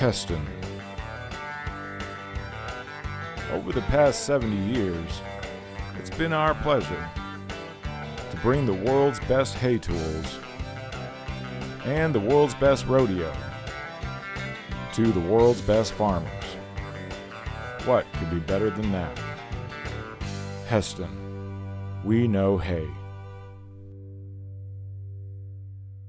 Heston. Over the past 70 years, it's been our pleasure to bring the world's best hay tools and the world's best rodeo to the world's best farmers. What could be better than that? Heston, we know hay.